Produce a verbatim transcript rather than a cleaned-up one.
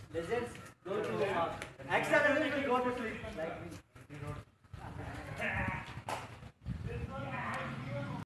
Lizards go to uh, extraterrestrials will go to sleep like me.